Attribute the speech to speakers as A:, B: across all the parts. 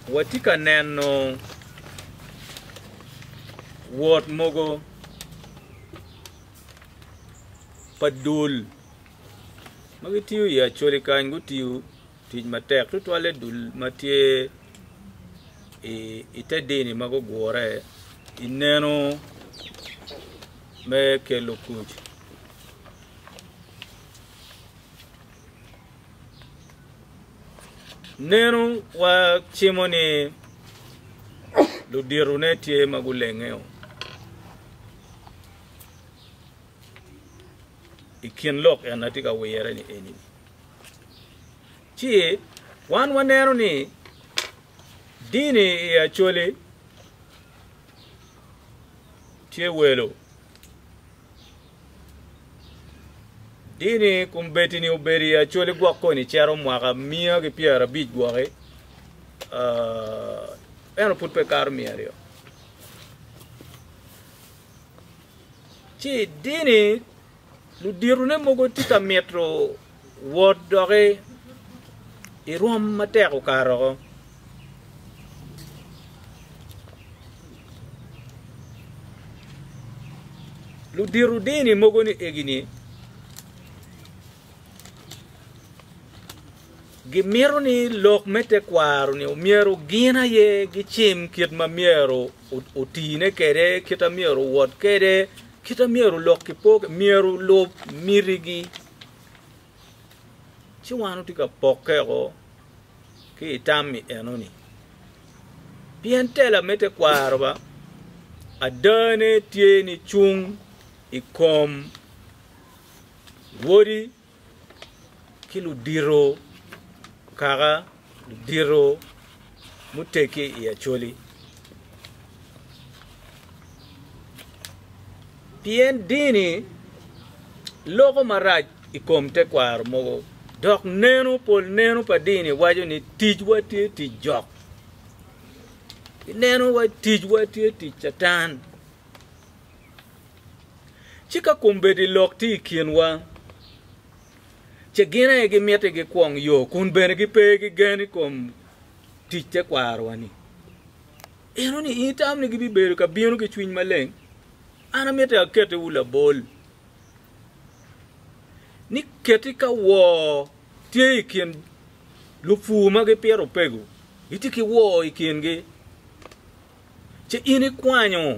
A: watika neno wot mogo padul magitiyo ya chole kan gutiyo tij matek to twale dul matie ite dini mago gore ineno me kelo kuj neno wa chimoni ludirune tie magulengeo ikin lok anatika weyere ni eni chi wan wanero ni dini ya chole tie welo dini kumbeti ni uberi ya chole gwako ni chero mwaka mia ki piara bij gwake eno put pe kar mia rio chi dini ludirune mogo tika metro wot doge irom mateko karo ludiru dini mogo ni egini gimero ni lok mete kwaro ni umiero gina ye gichim kit ma miero utine kere kita miero wot kere kita miero lok kipok miero lop mirigi chiwanu tika pokego ki itami enoni pientela mete kwaro ba adane tie ni chung ikom wodi kilu diro kaga diro muteke ya choli pien dini logo maraj ikom te kwar mogo dok neno pol neno pa dini wajo ni tij wati tij jok neno wa tij wati tij chatan chika kumbedi lok ti kienwa che gina e gimiete gi kwong yo kun bene gi pe gi geni kom tiche kwarwani eno ni itam ni gibi beru ka bionu ki chwiny maleng ana miete akete ula bol ni keti ka wo tie ikien lufu ma gi piero pego iti ki wo ikien gi che ini kwanyo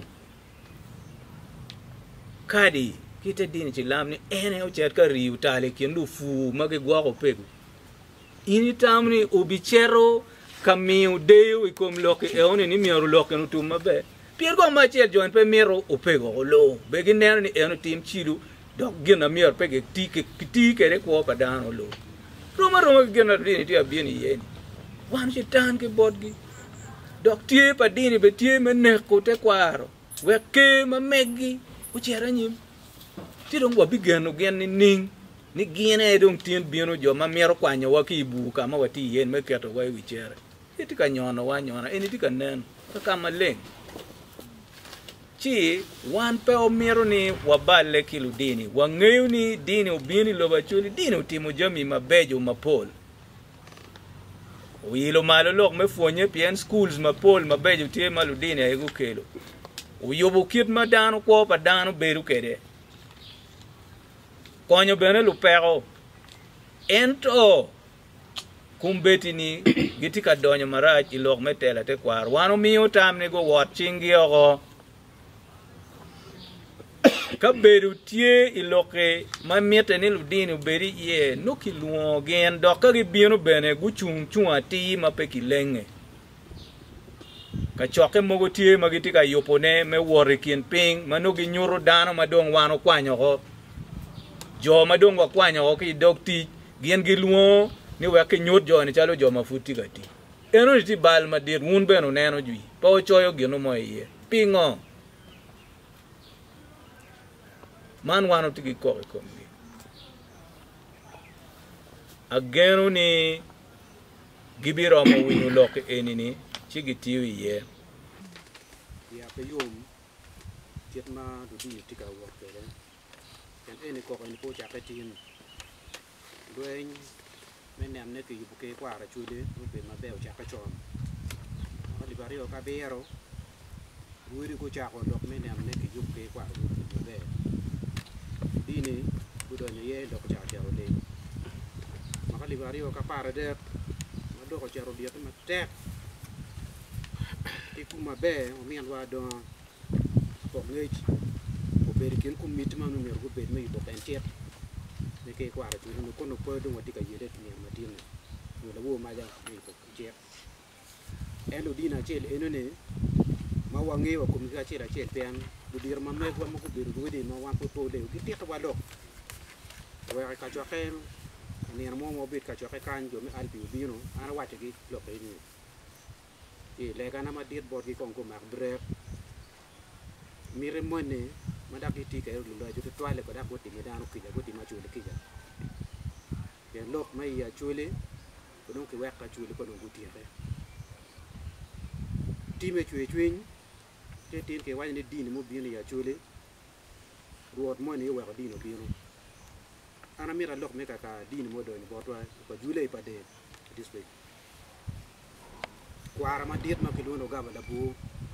A: kadi kita dini chilam ni ene o chet ka riu tale kien lufu mage gwako pego ini tamni obichero kamiu deo ikom loke eone ni miero loke no tum mabe pier go ma chet join pe miero opego lo begi neno ni eno tim chidu dok gina mier pege tike re ko padano lo roma gina dini ti abieni yeni wan chitan ke bodgi dok tie padini be tie meneko te kwaro weke mamegi uchera nyim ti dong wa bigeno gen ni ning ni gine dong tien bieno jo ma miero kwanyo wa ki bu kama wati yen me keto wa wichere iti ka nyono wa nyona eni ti ka nen ka kama leng chi wan pe o miero ni wa balle kilu dini wa ngeu ni dini ubini lo bachuli dini utimo jami mabejo mapol wilo malo lok me fonye pien schools mapol mabejo tie malu dini ego kelo uyobu kit madano ko pa dano beru kede konyo bene lupero ento kumbeti ni gitika donyo marach ilok metela te kwar wano miyo tam ni go wat chingi ogo ka beru tie iloke ma miete ni ludini uberi ye nuki luo gen doka gi bieno bene gu chung ati ma peki lenge ka choke mogo tie magitika yopone me wore kien ping manugi nyuro dano madong wano kwanyo go jo madong wa kwanyo go ki dok ti gien gi luo ni wa ke nyot jo ni chalo jo mafuti gati eno ni ti bal madir mun beno neno jui pa o choyo gino mo iye pingo man wano tigi ko kombi ageno ni gibiro mo winu loke enini chigi tiyo iye
B: ya pe yom tiet ma du di tika wo ke le yan eni ko ko ni po cha pe tin doen men nem ne ki bu ke kwa ra chu de bu be ma be o cha ka chon libario ka bero wuri ko cha ko lok me ne amne ki yup ke kwa ru be dini budo ne ye lok cha cha le maka libario ka para de ma do ko cha ro dia ma tek ti kuma be o mi an wa do ko ngi ko be ken kum mit ma no mer ko be me bo ben tiet ne ke kwa ru no ko no ko do ngoti ka yede ni ma tin no la wo ma ja ni ko je elo dina chel eno ne ma wange wa kum ga chela chel pen du dir ma me ko ma ko biru du de ma wan ko to le ki ti to wa do wa ka cho ken ni mo mo bit ka cho kan jo me al bi bi no ana wa te gi lo pe ni e le ga na ma dit bot gi kon ko mak brek mi re mo ne ma da ki ti ka lu lo ju to toile ko da ko ti me da no ki ja ko ti ma chu le ki ja ke lok mai ya chu le ko don ki wa ka chu le ko don ku ti re time chwe chwin te tin ke wa ni din mo bi ni ya chule ruot mo ni wa din o bi no ana mi ra lok me ka din mo do ni bo to ko jule pa de display kwara ma dit ma ki lo ga ba da bu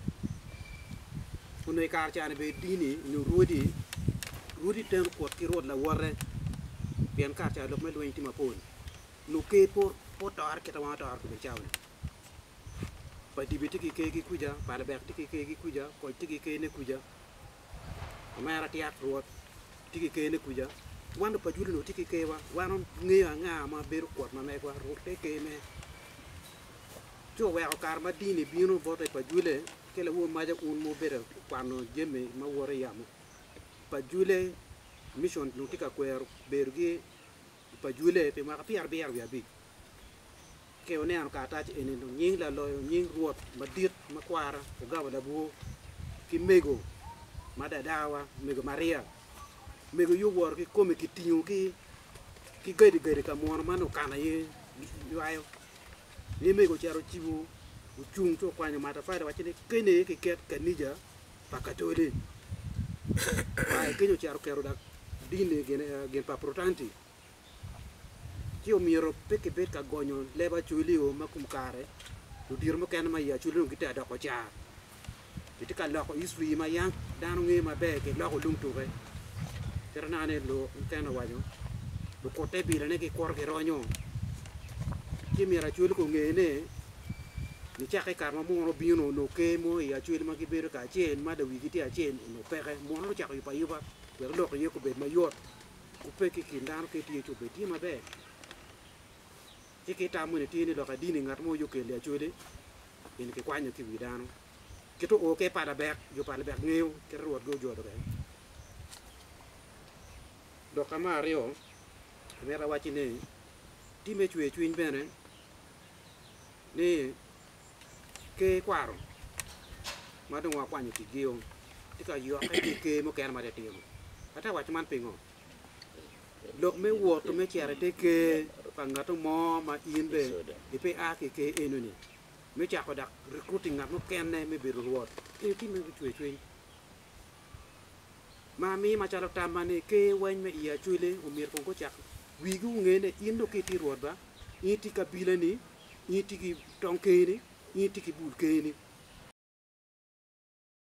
B: kuno ka cha ne be dini ni rudi ten ko ki rod la wore bien ka cha lok me lo ti ma pon no ke por tar ke ta wa tar ko be chawne pa di biti ki kuja pa la ber tiki ki kuja ko tiki ki ne kuja ma ra tiat ruot tiki ki ne kuja wan pa juli no tiki ki wa wan ngi nga ma ber ko ma me ko ro te ke me to wa kar ma dini bino bote pa jule ke le wo ma ja un mo ber kwano jeme ma wore yamo pa jule mission no tika kwer bergi pa jule pe ma piar ber ya bi ke one an ka ta ene no nying la lo nying ruot ma dit ma kwara ko ga da bu ki mego ma da dawa mego maria mego yu wor ki come ki tinyu ki gedi ka mo ma no kana ye ayo ni mego charo chibu u chung to kwanya mata fa da wachine kene ki ket kanija pakatole ai kenyo charo kero da dine gen pa protanti kio miro peke bet ka gonyo leba chuli o makum kare du dir mo ken ma ya chuli no kita da ko cha ti ka la ko iswi ma yang danu ngi ma be ke la ko lum tu re terna ne lo ken wa yo du ko te bi ne ke kor ke ronyo ki mira chuli ko ngi ne ni cha ke kar ma mo no bi no ke mo ya chuli ma ki be ka chen ma da wi ki ti a chen no pe ke mo no cha ko pa yu ba per lo ko ye ko be ma yot ku pe ki kindan ke ti chu be ti ma be ke ta mo ne ti ni lo ka dini ngat mo yo ke le chule in ke kwa nyu ki wi dano ke to o ke pa da bek yo pa da bek ngeu ke ruot go jo do ke do ka ma rio me ra wa chi ne ti me chwe chwin be ne ni ke kwaro ma do wa kwa nyu ki geo ti ka yo ke mo ke ma de ti mo ata wa chi man pingo lok me wo to me chere te ke pangato mo ma inbe ipe a ke eno ni me cha ko dak recruiting ngat no ken ne me be ruot e ti me chwe ma mi ma cha ta ma ne ke wen me ya chule o mir ko cha wi gu ngene indo ke ti ruot ba i ti ka bilani i ti ki tonke ni i ti ki bul ke ni